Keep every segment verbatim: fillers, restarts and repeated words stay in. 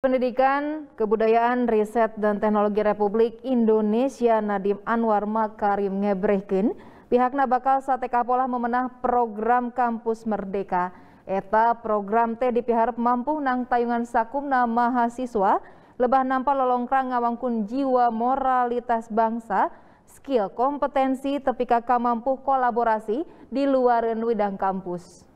Pendidikan, Kebudayaan, Riset, dan Teknologi Republik Indonesia Nadiem Anwar Makarim ngebrehkeun pihakna bakal sateka pola memenah program Kampus Merdeka. Eta program teh dipiharep mampu nang tayungan sakumna mahasiswa lebah nampa lolongkrang ngawangkun jiwa moralitas bangsa, skill kompetensi tepi ka mampu kolaborasi di luareun widang kampus.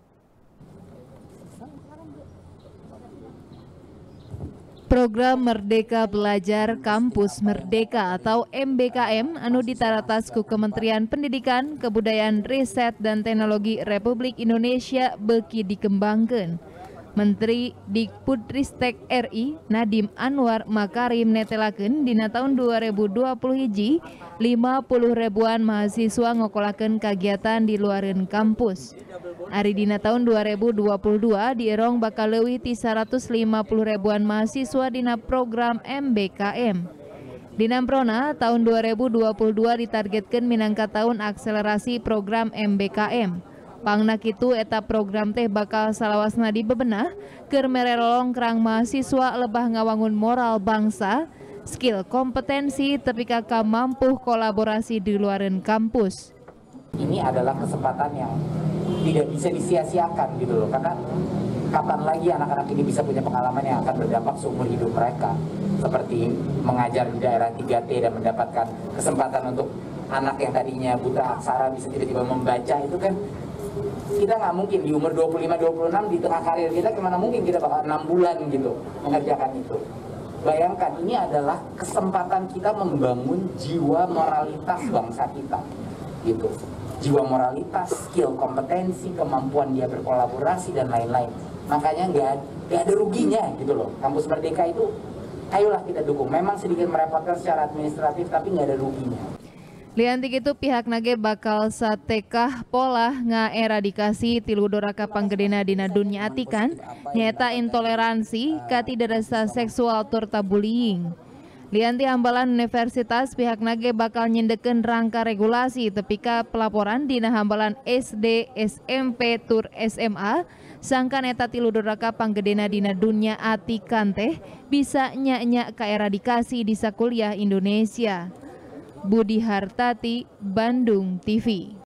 Program Merdeka Belajar Kampus Merdeka atau M B K M anu ditaratas ku Kementerian Pendidikan, Kebudayaan, Riset, dan Teknologi Republik Indonesia beuki dikembangkeun. Menteri Dikbudristek R I Nadiem Anwar Makarim netelakeun dina tahun dua ribu dua puluh satu lima puluh ribuan mahasiswa ngokolakeun kagiatan di luareun kampus. Ari dina tahun dua ribu dua puluh dua dierong bakal leuwih ti seratus lima puluh ribuan mahasiswa dina program M B K M. Dina prona tahun dua ribu dua puluh dua ditargetkeun minangka tahun akselerasi program M B K M. Pangna kitu eta program teh bakal salawasna dibebenah keur mere lolongkrang mahasiswa lebah ngawangun moral bangsa, skill kompetensi tepi ka mampu kolaborasi di luareun kampus. Ini adalah kesempatan yang tidak bisa disia-siakan gitu loh, karena kapan lagi anak-anak ini bisa punya pengalaman yang akan berdampak seumur hidup mereka, seperti mengajar di daerah tiga T dan mendapatkan kesempatan untuk anak yang tadinya buta aksara bisa tiba-tiba membaca. Itu kan kita nggak mungkin di umur dua puluh lima dua puluh enam di tengah karir kita, gimana mungkin kita bakal enam bulan gitu mengerjakan itu. Bayangkan, ini adalah kesempatan kita membangun jiwa moralitas bangsa kita gitu. Jiwa moralitas, skill kompetensi, kemampuan dia berkolaborasi dan lain-lain. Makanya nggak nggak ada ruginya gitu loh. Kampus Merdeka itu ayolah kita dukung. Memang sedikit merepotkan secara administratif tapi nggak ada ruginya. Liantik itu pihak nage bakal satekah pola ngaeradikasi tilu doraka panggedena dina dunia atikan nyata intoleransi katidarasa seksual turta bullying. Lianti hambalan universitas pihak nage bakal nyendeken rangka regulasi tepika pelaporan dina hambalan S D, S M P, tur S M A sangkan eta tilu doraka panggedena dina dunia atikan teh bisa nya-nya kaeradikasi di sakuliah Indonesia. Budi Hartati, Bandung T V.